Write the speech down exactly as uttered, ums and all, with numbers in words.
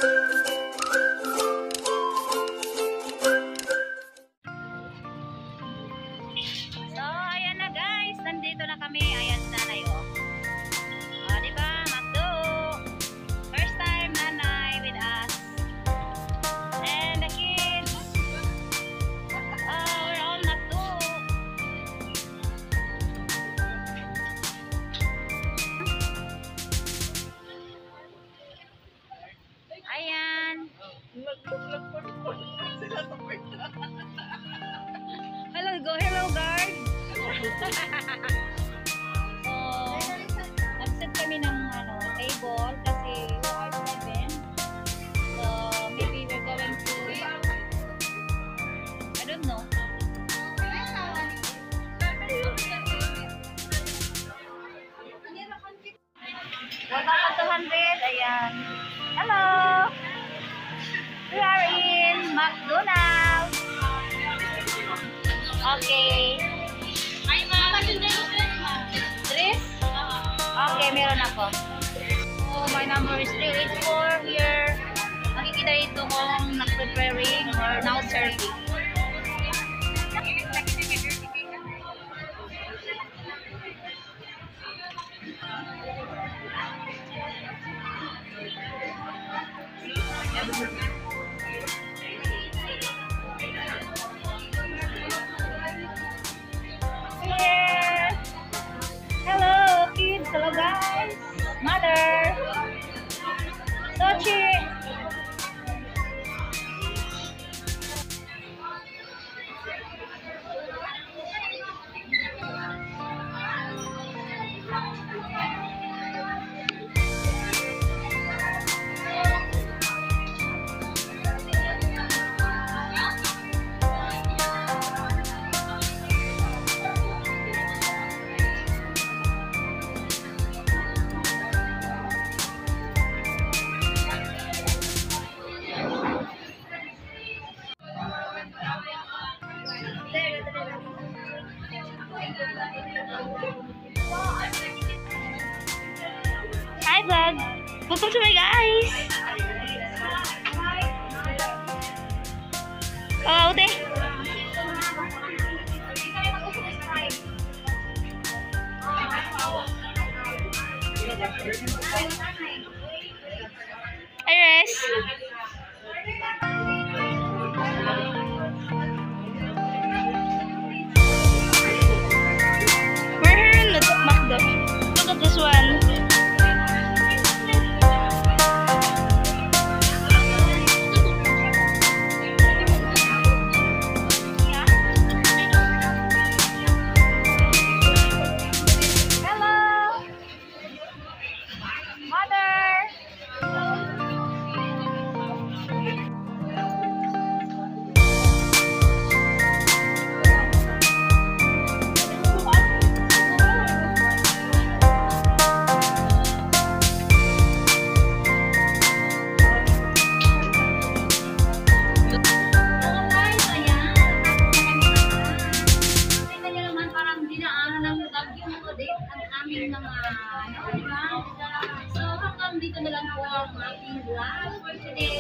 So, ayan na guys. Nandito na kami. Ayan si nanay, oh. Oh, diba? Magdo. First time nanay with us. And the kids. Oh, we're all Magdo. Ayan. Hello, go. Hello, guard. So, nag-set kami ng ano, table kasi hard seven. So, maybe we're going to, I don't know. Welcome to one hundred. Ayan. Hello. We are in McDonald's. Okay. Dress? Okay, meron ako. So, my number is three eight four here. Nakikita dito kung nag-preparing or now serving. Here. Hello kids, hello guys. Mother. Sochi. Hi vlog! Welcome to my guys! Oh, ute! Iris! We're here in the McDo. Look at this one. So, hanggang dito na lang po ang ating vlog for today.